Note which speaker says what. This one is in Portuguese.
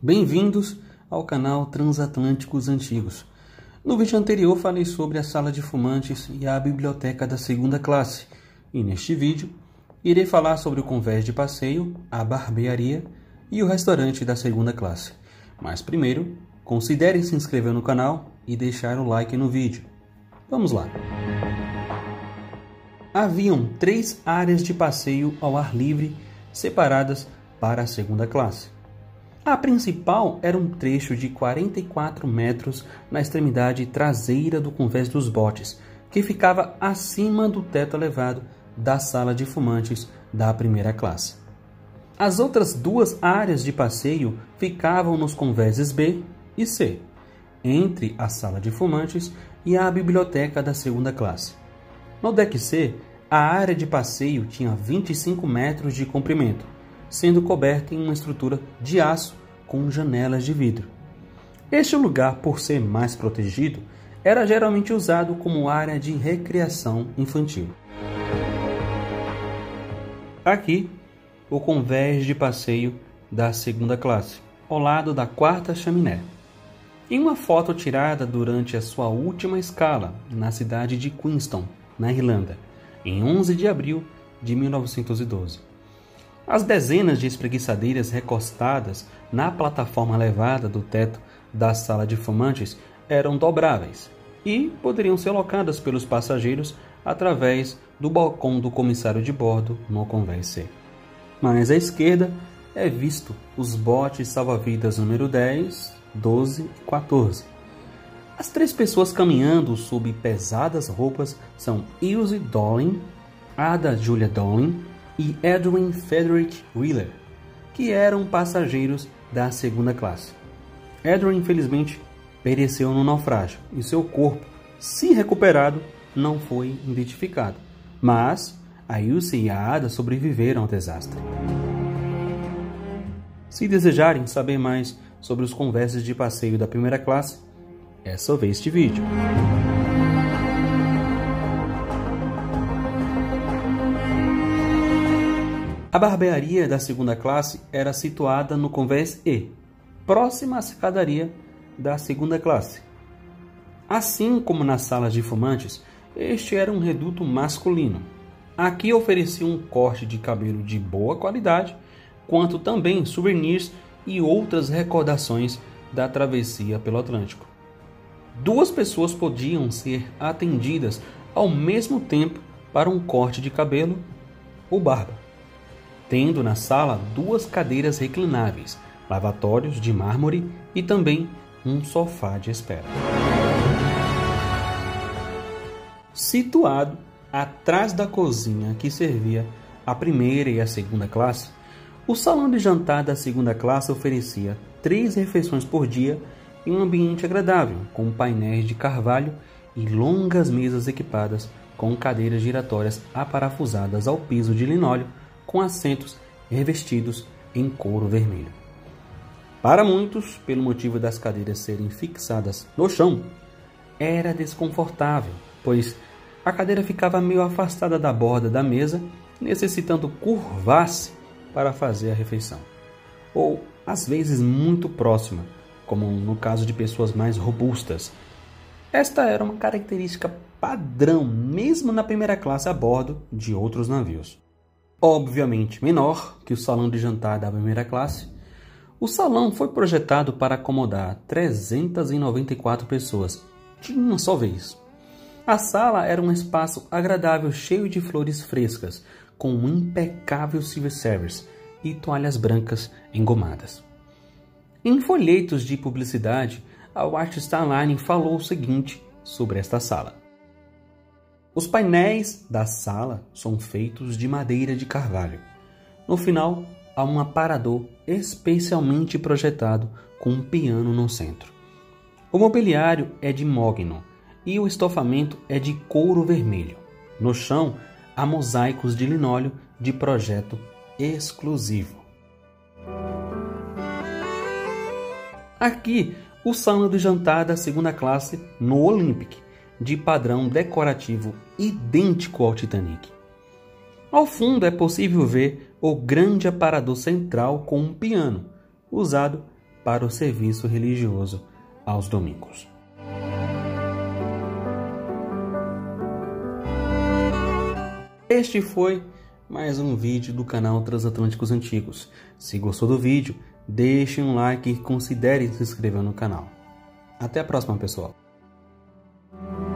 Speaker 1: Bem-vindos ao canal Transatlânticos Antigos. No vídeo anterior falei sobre a sala de fumantes e a biblioteca da segunda classe. E neste vídeo irei falar sobre o convés de passeio, a barbearia e o restaurante da segunda classe. Mas primeiro, considere se inscrever no canal e deixar o like no vídeo. Vamos lá! Haviam 3 áreas de passeio ao ar livre separadas para a segunda classe. A principal era um trecho de 44 metros na extremidade traseira do convés dos botes, que ficava acima do teto elevado da sala de fumantes da primeira classe. As outras 2 áreas de passeio ficavam nos convéses B e C, entre a sala de fumantes e a biblioteca da segunda classe. No deck C, a área de passeio tinha 25 metros de comprimento, sendo coberta em uma estrutura de aço com janelas de vidro. Este lugar, por ser mais protegido, era geralmente usado como área de recreação infantil. Aqui, o convés de passeio da segunda classe, ao lado da quarta chaminé. Em uma foto tirada durante a sua última escala na cidade de Queenstown, na Irlanda, em 11 de abril de 1912. As dezenas de espreguiçadeiras recostadas na plataforma elevada do teto da sala de fumantes eram dobráveis e poderiam ser alocadas pelos passageiros através do balcão do comissário de bordo no convés C. Mais à esquerda é visto os botes salva-vidas número 10, 12 e 14. As 3 pessoas caminhando sob pesadas roupas são Ilse Dolin, Ada Julia Dolin e Edwin Frederick Wheeler, que eram passageiros da segunda classe. Edwin, infelizmente, pereceu no naufrágio e seu corpo, se recuperado, não foi identificado, mas a Ilse e a Ada sobreviveram ao desastre. Se desejarem saber mais sobre os convéses de passeio da primeira classe, é só ver este vídeo. A barbearia da segunda classe era situada no convés E, próxima à escadaria da segunda classe. Assim como nas salas de fumantes, este era um reduto masculino. Aqui oferecia um corte de cabelo de boa qualidade, quanto também souvenirs e outras recordações da travessia pelo Atlântico. 2 pessoas podiam ser atendidas ao mesmo tempo para um corte de cabelo ou barba, tendo na sala 2 cadeiras reclináveis, lavatórios de mármore e também um sofá de espera. Situado atrás da cozinha que servia a primeira e a segunda classe, o salão de jantar da segunda classe oferecia 3 refeições por dia em um ambiente agradável, com painéis de carvalho e longas mesas equipadas com cadeiras giratórias aparafusadas ao piso de linóleo, com assentos revestidos em couro vermelho. Para muitos, pelo motivo das cadeiras serem fixadas no chão, era desconfortável, pois a cadeira ficava meio afastada da borda da mesa, necessitando curvar-se para fazer a refeição, ou às vezes muito próxima, como no caso de pessoas mais robustas. Esta era uma característica padrão mesmo na primeira classe a bordo de outros navios. Obviamente menor que o salão de jantar da primeira classe, o salão foi projetado para acomodar 394 pessoas de uma só vez. A sala era um espaço agradável cheio de flores frescas, com um impecável silver service e toalhas brancas engomadas. Em folhetos de publicidade, a White Star Line falou o seguinte sobre esta sala: os painéis da sala são feitos de madeira de carvalho. No final, há um aparador especialmente projetado com um piano no centro. O mobiliário é de mogno e o estofamento é de couro vermelho. No chão, há mosaicos de linóleo de projeto exclusivo. Aqui, o salão de jantar da segunda classe no Olympic, de padrão decorativo idêntico ao Titanic. Ao fundo é possível ver o grande aparador central com um piano, usado para o serviço religioso aos domingos. Este foi mais um vídeo do canal Transatlânticos Antigos. Se gostou do vídeo, deixe um like e considere se inscrever no canal. Até a próxima, pessoal!